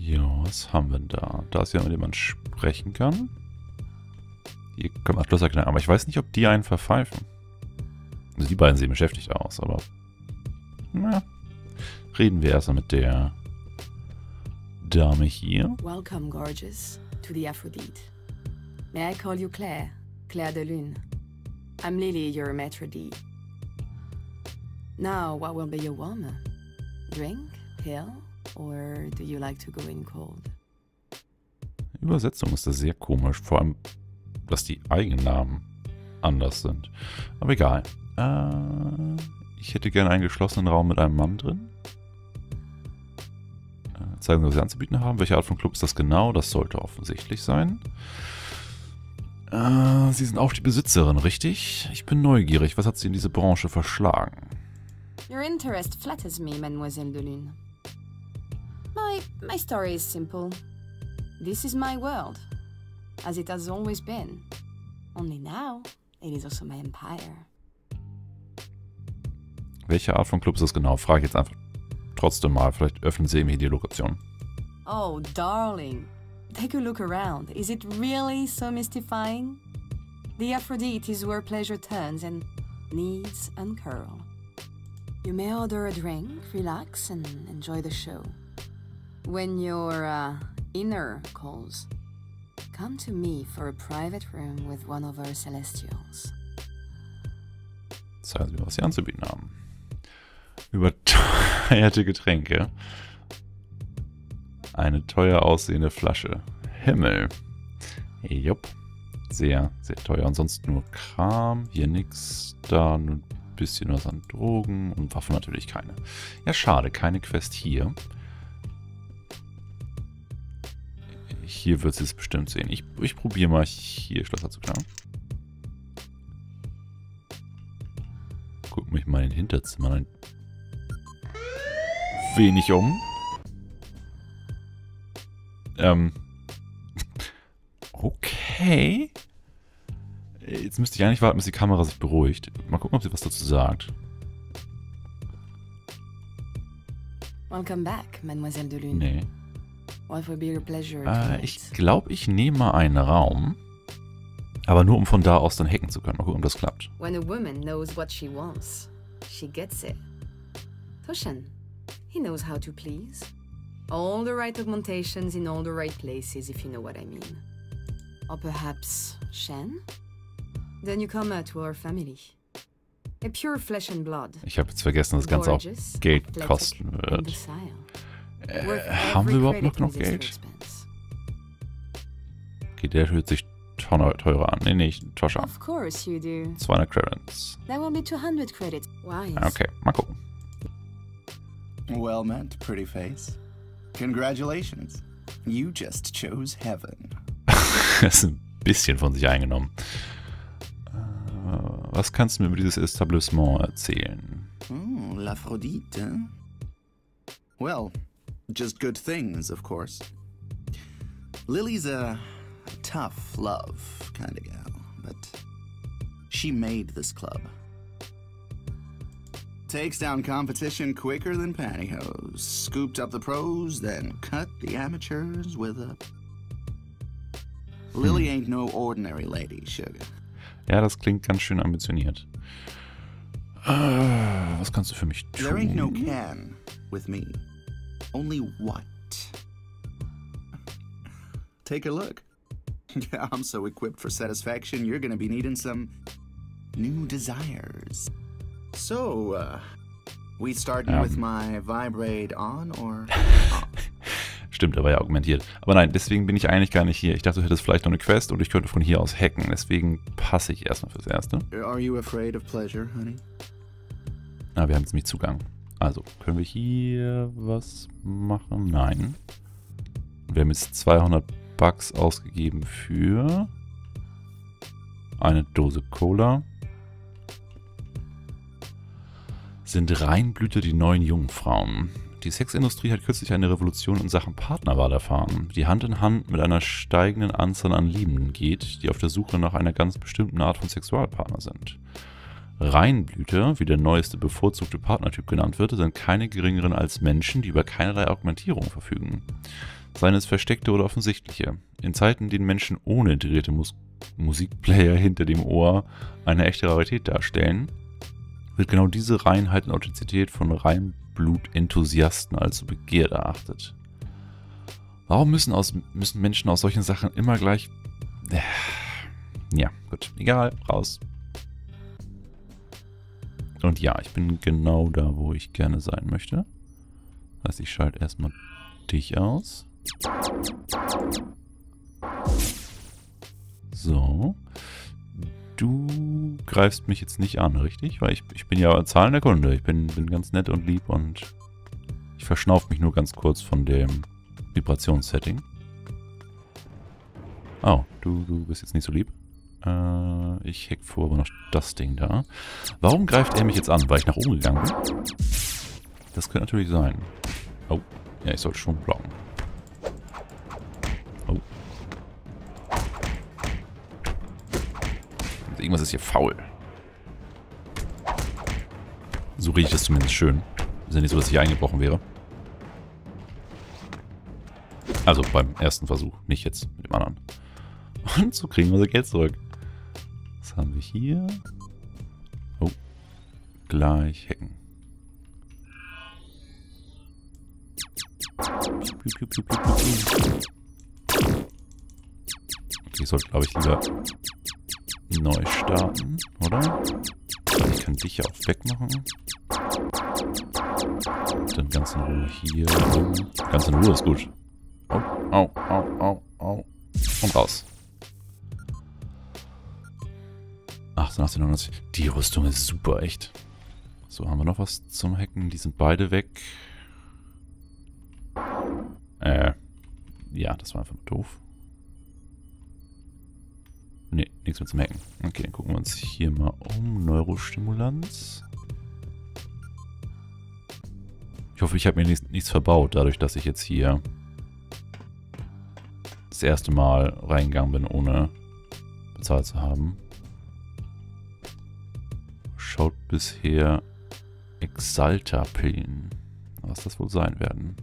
Ja, was haben wir denn da? Da ist jemand, mit dem man sprechen kann. Hier können wir Schloss erklären, aber ich weiß nicht, ob die einen verpfeifen. Also die beiden sehen beschäftigt aus, aber... Na, reden wir erstmal mit der Dame hier. Welcome, gorgeous, to the Aphrodite. May I call you Claire? Claire de Lune. I'm Lily, your maître d'. Now, what will be your warmer? Drink, pill, or do you like to go in cold? Die Übersetzung ist da sehr komisch, vor allem, dass die Eigennamen anders sind. Aber egal. Ich hätte gerne einen geschlossenen Raum mit einem Mann drin. Zeigen Sie, was Sie anzubieten haben. Welche Art von Club ist das genau? Das sollte offensichtlich sein. Sie sind auch die Besitzerin, richtig? Ich bin neugierig. Was hat Sie in diese Branche verschlagen? Your interest flatters me, Mademoiselle de Lune. My story is simple. This is my world, as it has always been. Only now, it is also my empire. Welche Art von Club ist das genau? Frage ich jetzt einfach trotzdem mal. Vielleicht öffnen Sie irgendwie die Lokation. Oh, darling. Take a look around. Is it really so mystifying? The Aphrodite is where pleasure turns and needs uncurl. You may order a drink, relax, and enjoy the show. When your inner calls, come to me for a private room with one of our Celestials. Zeigen Sie mir, was Sie anzubieten haben. Überteuerte Getränke. Eine teuer aussehende Flasche. Himmel. Jupp. Sehr, sehr teuer. Ansonsten nur Kram. Hier nix. Da ein bisschen was an Drogen. Und Waffen natürlich keine. Ja, schade. Keine Quest hier. Hier wird sie es bestimmt sehen. Ich probiere mal hier Schlösser zu knacken. Guck mich mal in den Hinterzimmern ein wenig um. Okay. Jetzt müsste ich eigentlich warten, bis die Kamera sich beruhigt. Mal gucken, ob sie was dazu sagt. Welcome back, Mademoiselle de Lune. Nee. What will be your pleasure tonight? Ich glaube, ich nehme mal einen Raum. Aber nur, um von da aus dann hacken zu können. Mal gucken, ob das klappt. When a woman knows what she wants, she gets it. Toshan, he knows how to please. All the right augmentations in all the right places, if you know what I mean. Or perhaps Shen? The newcomer to our family. A pure flesh and blood. Ich habe jetzt vergessen, dass das Ganze auch Geld kosten wird. Haben wir überhaupt noch genug Geld? Okay, der hört sich teurer an. Nee, Tosha. Of course you do. 200 Credits. That will be 200 credits. Wise. Okay, mal gucken. Well met, pretty face. Congratulations. You just chose heaven. Das ist ein bisschen von sich eingenommen. Was kannst du mir über dieses Etablissement erzählen? Oh, l'Aphrodite. Well, just good things, of course. Lily's a tough love kind of gal, but she made this club. Takes down competition quicker than pantyhose. Scooped up the pros, then cut the amateurs with a... Lily ain't no ordinary lady, sugar. Ja, das klingt ganz schön ambitioniert. Was kannst du für mich tun? There ain't no can with me. Only what? Take a look. Yeah, I'm so equipped for satisfaction, you're gonna be needing some new desires. So, we starting with my vibrate on or off? Stimmt, er war ja augmentiert. Aber nein, deswegen bin ich eigentlich gar nicht hier. Ich dachte, du hättest vielleicht noch eine Quest und ich könnte von hier aus hacken. Deswegen passe ich erstmal fürs Erste. Are you afraid of pleasure, honey? Na, wir haben jetzt nämlich Zugang. Also, können wir hier was machen? Nein. Wir haben jetzt 200 Bucks ausgegeben für eine Dose Cola. Sind Reinblüter die neuen Jungfrauen? Die Sexindustrie hat kürzlich eine Revolution in Sachen Partnerwahl erfahren, die Hand in Hand mit einer steigenden Anzahl an Liebenden geht, die auf der Suche nach einer ganz bestimmten Art von Sexualpartner sind. Reinblüter, wie der neueste bevorzugte Partnertyp genannt wird, sind keine geringeren als Menschen, die über keinerlei Augmentierung verfügen. Seien es versteckte oder offensichtliche. In Zeiten, in denen Menschen ohne integrierte Musikplayer hinter dem Ohr eine echte Rarität darstellen, wird genau diese Reinheit und Authentizität von Reinblut-Enthusiasten als so begehrt erachtet. Warum müssen Menschen aus solchen Sachen immer gleich... Ja, gut. Egal. Raus. Und ja, ich bin genau da, wo ich gerne sein möchte. Das heißt, ich schalte erstmal dich aus. So. Du greifst mich jetzt nicht an, richtig? Weil ich bin ja zahlender Kunde. Ich bin ganz nett und lieb und ich verschnaufe mich nur ganz kurz von dem Vibrationssetting. Oh, du bist jetzt nicht so lieb. Ich hack vor aber noch das Ding da. Warum greift er mich jetzt an? Weil ich nach oben gegangen bin? Das könnte natürlich sein. Oh, ja, ich sollte schon blocken. Oh. Irgendwas ist hier faul. So riecht es zumindest schön. Ist ja nicht so, dass ich hier eingebrochen wäre. Also beim ersten Versuch, nicht jetzt mit dem anderen. Und so kriegen wir unser Geld zurück. Was haben wir hier? Oh. Gleich hacken. Okay, ich sollte, glaube ich, lieber neu starten, oder? Ich kann dich ja auch wegmachen. Dann ganz in Ruhe hier. Ganz in Ruhe ist gut. Oh, au, au, au, au. Und raus. 1890. Die Rüstung ist super, echt. So, haben wir noch was zum Hacken? Die sind beide weg. Ja, das war einfach nur doof. Ne, nichts mehr zum Hacken. Okay, dann gucken wir uns hier mal um. Neurostimulanz. Ich hoffe, ich habe mir nichts verbaut, dadurch, dass ich jetzt hier das erste Mal reingegangen bin, ohne bezahlt zu haben. Schaut bisher Exalta-Pillen. Was das wohl sein werden.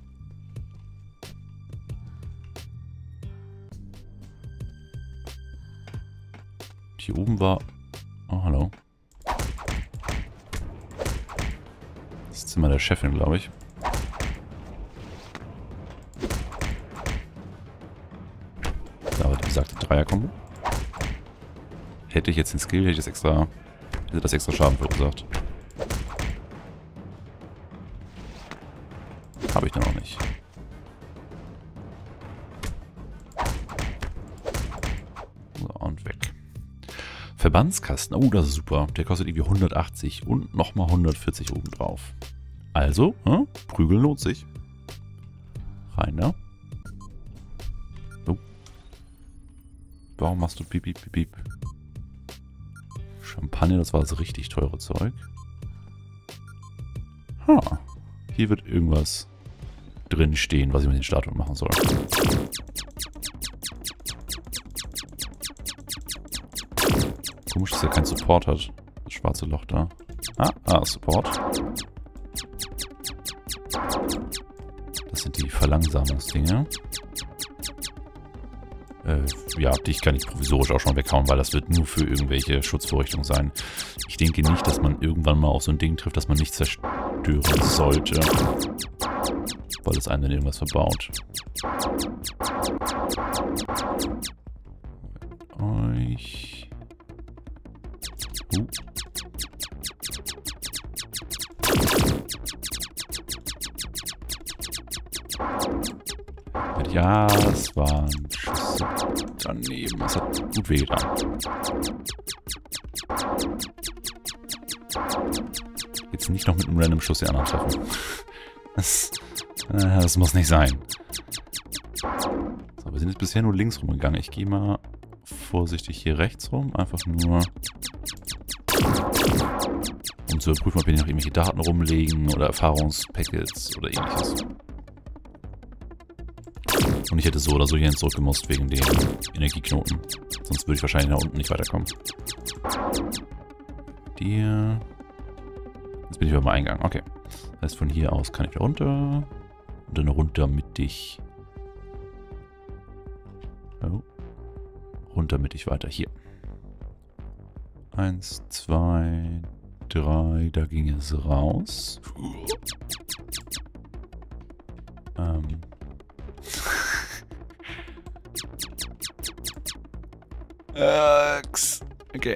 Hier oben war... Oh, hallo. Das Zimmer der Chefin, glaube ich. Da war die besagte Dreier-Kombo. Hätte ich jetzt den Skill, hätte das extra Schaden verursacht. Habe ich dann auch nicht. So, und weg. Verbandskasten. Oh, das ist super. Der kostet irgendwie 180 und nochmal 140 obendrauf. Also, Prügeln lohnt sich. Rein da. Oh. Warum machst du piep, piep, piep, piep? Champagner, das war das richtig teure Zeug. Hier wird irgendwas drin stehen, was ich mit den Statuen machen soll. Komisch, dass er keinen Support hat. Das schwarze Loch da. Support. Das sind die Verlangsamungsdinge. Ja, dich kann ich provisorisch auch schon weghauen, weil das wird nur für irgendwelche Schutzvorrichtungen sein. Ich denke nicht, dass man irgendwann mal auf so ein Ding trifft, das man nicht zerstören sollte. Weil es einem dann irgendwas verbaut. Euch. Ja, das war ein Schuss daneben. Das hat gut wehgetan. Jetzt nicht noch mit einem random Schuss die anderen treffen. Das muss nicht sein. So, wir sind jetzt bisher nur links rumgegangen. Ich gehe mal vorsichtig hier rechts rum. Einfach nur, um zu überprüfen, ob hier noch irgendwelche Daten rumliegen oder Erfahrungspackets oder ähnliches. Und ich hätte so oder so hierhin zurückgemusst wegen den Energieknoten. Sonst würde ich wahrscheinlich nach unten nicht weiterkommen. dir. Jetzt bin ich beim Eingang. Okay. Das heißt, von hier aus kann ich da runter. Und dann runter mittig. Oh. Runter mittig weiter. Hier. 1, 2, 3. Da ging es raus. Okay.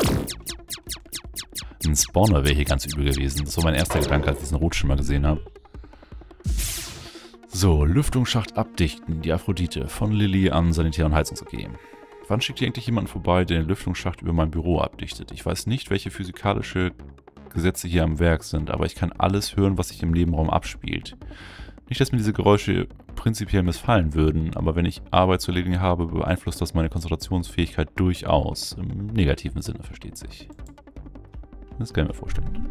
Ein Spawner wäre hier ganz übel gewesen. Das war mein erster Gedanke, als ich diesen Rotschimmer gesehen habe. So, Lüftungsschacht abdichten. Die Aphrodite von Lilly an Sanitär- und Heizungs-AG. Wann schickt hier eigentlich jemanden vorbei, der den Lüftungsschacht über mein Büro abdichtet? Ich weiß nicht, welche physikalische Gesetze hier am Werk sind, aber ich kann alles hören, was sich im Nebenraum abspielt. Nicht, dass mir diese Geräusche prinzipiell missfallen würden, aber wenn ich Arbeit zu erledigen habe, beeinflusst das meine Konzentrationsfähigkeit durchaus. Im negativen Sinne, versteht sich. Das kann ich mir vorstellen.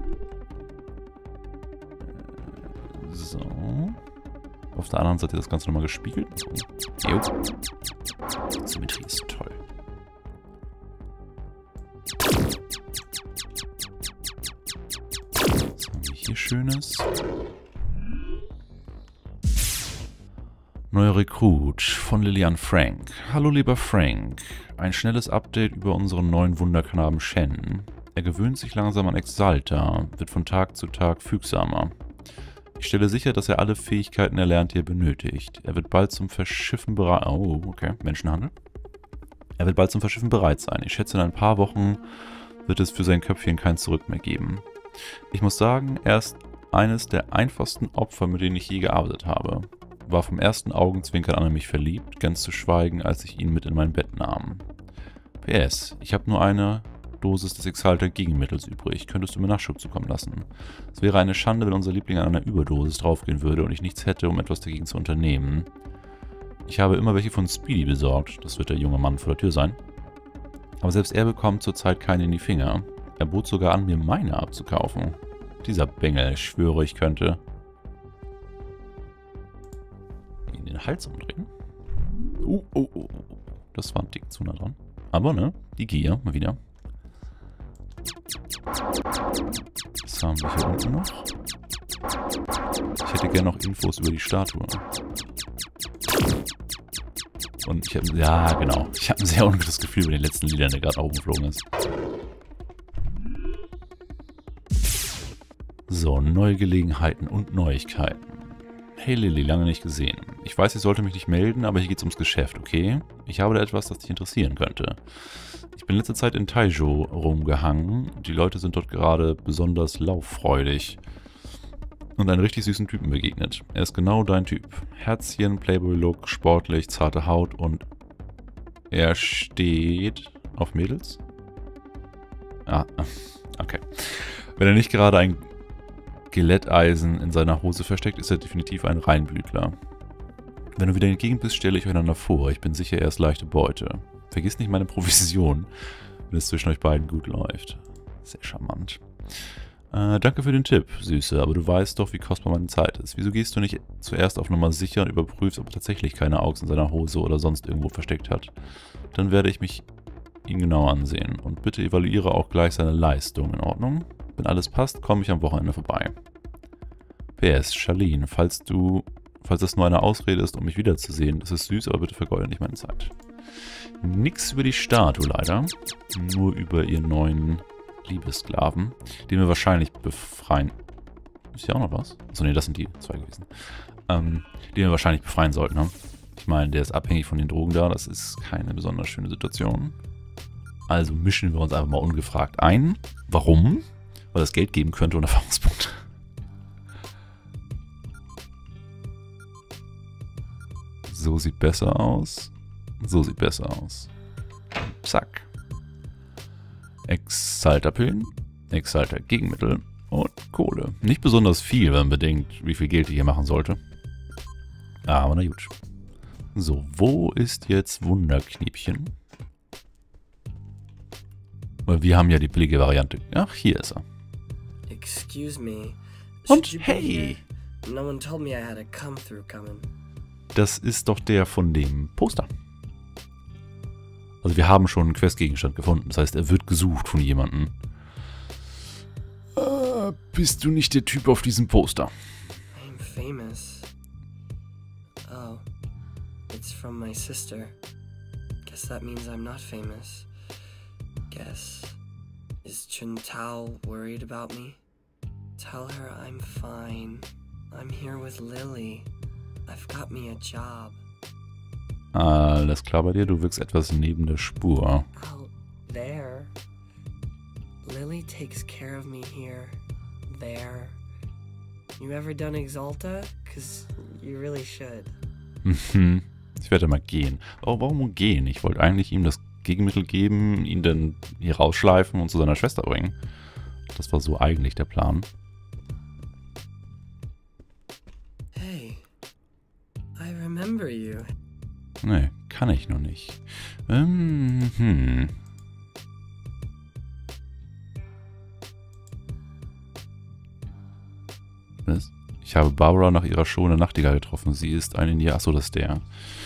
So. Auf der anderen Seite das Ganze nochmal gespiegelt. Jo. Symmetrie ist toll. Was haben wir hier Schönes? Neuer Rekrut von Lillian Frank. Hallo lieber Frank. Ein schnelles Update über unseren neuen Wunderknaben Shen. Er gewöhnt sich langsam an Exalta, wird von Tag zu Tag fügsamer. Ich stelle sicher, dass er alle Fähigkeiten erlernt, die er benötigt. Er wird bald zum Verschiffen bereit... Oh, okay. Menschenhandel. Er wird bald zum Verschiffen bereit sein. Ich schätze, in ein paar Wochen wird es für sein Köpfchen kein Zurück mehr geben. Ich muss sagen, er ist eines der einfachsten Opfer, mit denen ich je gearbeitet habe. War vom ersten Augenzwinkern an mich verliebt, ganz zu schweigen, als ich ihn mit in mein Bett nahm. PS, ich habe nur eine Dosis des Exalter-Gegenmittels übrig. Könntest du mir Nachschub zukommen lassen? Es wäre eine Schande, wenn unser Liebling an einer Überdosis draufgehen würde und ich nichts hätte, um etwas dagegen zu unternehmen. Ich habe immer welche von Speedy besorgt. Das wird der junge Mann vor der Tür sein. Aber selbst er bekommt zurzeit keine in die Finger. Er bot sogar an, mir meine abzukaufen. Dieser Bengel, ich schwöre, ich könnte ihn den Hals umdrehen. Oh. Das war ein Tick zu nah dran. Aber ne, die Gier, mal wieder. Was haben wir hier unten noch? Ich hätte gerne noch Infos über die Statue. Und ich habe, ja genau, ich habe ein sehr ungutes Gefühl über den letzten Lieder, der gerade oben geflogen ist. So, neue Gelegenheiten und Neuigkeiten. Hey Lilly, lange nicht gesehen. Ich weiß, ich sollte mich nicht melden, aber hier geht's ums Geschäft, okay? Ich habe da etwas, das dich interessieren könnte. Ich bin letzte Zeit in Taizhou rumgehangen. Die Leute sind dort gerade besonders lauffreudig. Und einen richtig süßen Typen begegnet. Er ist genau dein Typ. Herzchen, Playboy-Look, sportlich, zarte Haut und er steht auf Mädels? Ah, okay. Wenn er nicht gerade ein Skeletteisen in seiner Hose versteckt, ist er definitiv ein Reinblütler. Wenn du wieder in der Gegend bist, stelle ich euch einander vor. Ich bin sicher, er ist leichte Beute. Vergiss nicht meine Provision, wenn es zwischen euch beiden gut läuft. Sehr charmant. Danke für den Tipp, Süße, aber du weißt doch, wie kostbar meine Zeit ist. Wieso gehst du nicht zuerst auf Nummer sicher und überprüfst, ob er tatsächlich keine Augs in seiner Hose oder sonst irgendwo versteckt hat? Dann werde ich ihn genau ansehen. Und bitte evaluiere auch gleich seine Leistung. In Ordnung? Wenn alles passt, komme ich am Wochenende vorbei. PS, Charlene, falls das nur eine Ausrede ist, um mich wiederzusehen, das ist süß, aber bitte vergeude nicht meine Zeit. Nix über die Statue leider. Nur über ihren neuen Liebessklaven, den wir wahrscheinlich befreien. Ist hier auch noch was? Achso, ne, das sind die zwei gewesen. Den wir wahrscheinlich befreien sollten. Ne? Ich meine, der ist abhängig von den Drogen da. Das ist keine besonders schöne Situation. Also mischen wir uns einfach mal ungefragt ein. Warum? Weil das Geld geben könnte und Erfahrungspunkte. So sieht besser aus. So sieht besser aus. Zack. Exalter-Pillen, Exalter-Gegenmittel und Kohle. Nicht besonders viel, wenn man bedenkt, wie viel Geld ich hier machen sollte. Aber na gut. So, wo ist jetzt Wunderknäbchen? Weil wir haben ja die billige Variante. Ach, hier ist er. Excuse me. Und hey! No one told me I had a come-through coming. Das ist doch der von dem Poster. Also wir haben schon einen Questgegenstand gefunden. Das heißt, er wird gesucht von jemandem. bist du nicht der Typ auf diesem Poster? I'm famous. Oh. It's from my sister. Guess that means I'm not famous. Guess. Is Chun Tao worried about me? Tell her I'm fine. I'm here with Lily. I've got me a job. Alles klar bei dir, du wirkst etwas neben der Spur. Out there. Lily takes care of me here. There. You ever done Exalta? 'Cause you really should. Ich werde mal gehen. Oh, warum gehen? Ich wollte eigentlich ihm das Gegenmittel geben, ihn dann hier rausschleifen und zu seiner Schwester bringen. Das war so eigentlich der Plan. Hey. I remember you. Nee, kann ich noch nicht. Was? Ich habe Barbara nach ihrer Show in der Nachtigall getroffen. Sie ist ein Indianer. Achso, das ist der.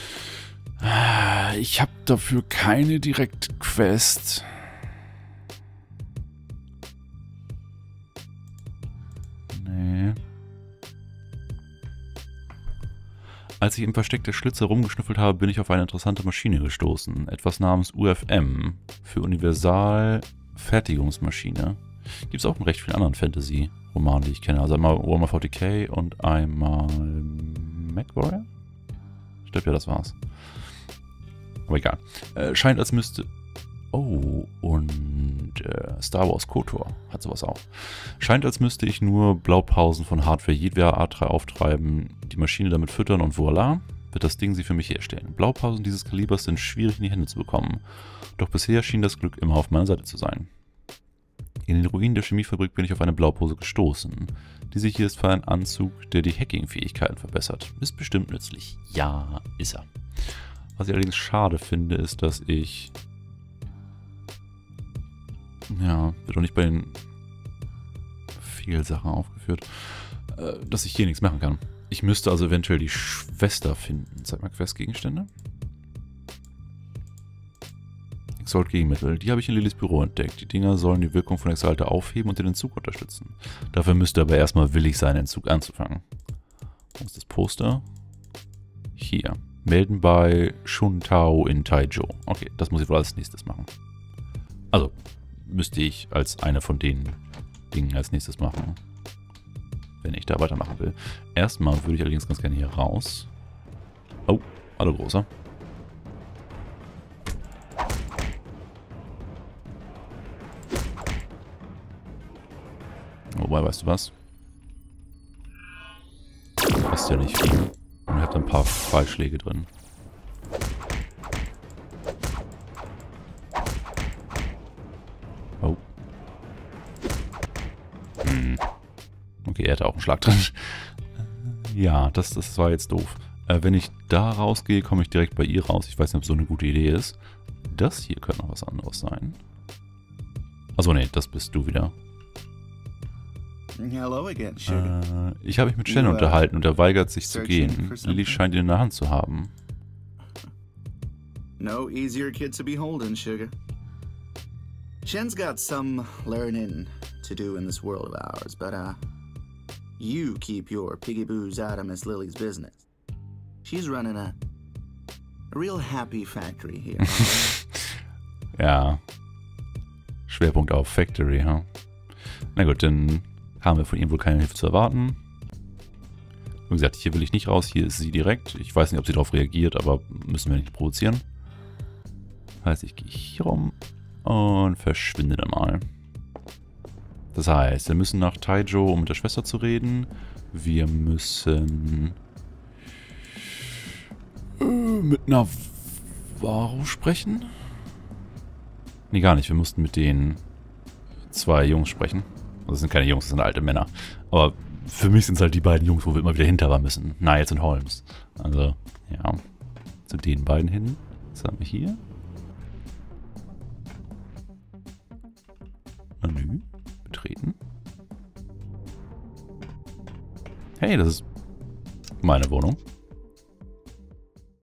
Ich habe dafür keine direkte Quest. Nee. Als ich im Versteck der Schlitze rumgeschnüffelt habe, bin ich auf eine interessante Maschine gestoßen. Etwas namens UFM. Für Universal-Fertigungsmaschine. Gibt es auch in recht vielen anderen Fantasy-Romanen, die ich kenne. Also einmal Warhammer 40k und einmal MechWarrior? Ich glaube, ja, das war's. Aber egal. Scheint, als müsste... Oh, und Star Wars KOTOR hat sowas auch. Scheint, als müsste ich nur Blaupausen von Hardware jedweder Art 3 auftreiben, die Maschine damit füttern und voilà, wird das Ding sie für mich herstellen. Blaupausen dieses Kalibers sind schwierig in die Hände zu bekommen. Doch bisher schien das Glück immer auf meiner Seite zu sein. In den Ruinen der Chemiefabrik bin ich auf eine Blaupause gestoßen. Diese hier ist für einen Anzug, der die Hacking-Fähigkeiten verbessert. Ist bestimmt nützlich. Ja, ist er. Was ich allerdings schade finde, ist, dass ich... Ja, wird auch nicht bei den Fehlsachen aufgeführt, dass ich hier nichts machen kann. Ich müsste also eventuell die Schwester finden. Zeig mal Questgegenstände. Exalt-Gegenmittel. Die habe ich in Lillys Büro entdeckt. Die Dinger sollen die Wirkung von Exalta aufheben und den Entzug unterstützen. Dafür müsste aber erstmal willig sein, den Entzug anzufangen. Wo ist das Poster? Hier. Melden bei Chun Tao in Taizhou. Okay, das muss ich wohl als nächstes machen. Also, müsste ich als eine von den Dingen als nächstes machen, wenn ich da weitermachen will. Erstmal würde ich allerdings ganz gerne hier raus. Oh, hallo Großer. Wobei, weißt du was? Passt ja nicht viel. Und ich habe ein paar Fallschläge drin. Oh. Okay, er hatte auch einen Schlag drin. Ja, das war jetzt doof. Wenn ich da rausgehe, komme ich direkt bei ihr raus. Ich weiß nicht, ob so eine gute Idee ist. Das hier könnte noch was anderes sein. Achso, nee, das bist du wieder. Hello again, Sugar. Ich habe mich mit Shen unterhalten und er weigert sich zu gehen. Lily scheint ihn in der Hand zu haben. No easier kid to be holding, Sugar. Shen's got some learning to do in this world of ours, but you keep your piggy boos out of Miss Lily's business. She's running a real happy factory here. Ja. Schwerpunkt auf Factory, ha? Na gut, dann haben wir von ihm wohl keine Hilfe zu erwarten. Wie gesagt, hier will ich nicht raus, hier ist sie direkt. Ich weiß nicht, ob sie darauf reagiert, aber müssen wir nicht provozieren. Heißt, ich gehe hier rum und verschwinde dann mal. Das heißt, wir müssen nach Taizhou, um mit der Schwester zu reden. Wir müssen mit Navarro sprechen. Nee, gar nicht. Wir mussten mit den 2 Jungs sprechen. Das sind keine Jungs, das sind alte Männer. Aber für mich sind es halt die beiden Jungs, wo wir immer wieder hinterher müssen. Niles und Holmes. Also, ja. Zu den beiden hin. Was haben wir hier? Menü. Betreten. Hey, das ist meine Wohnung.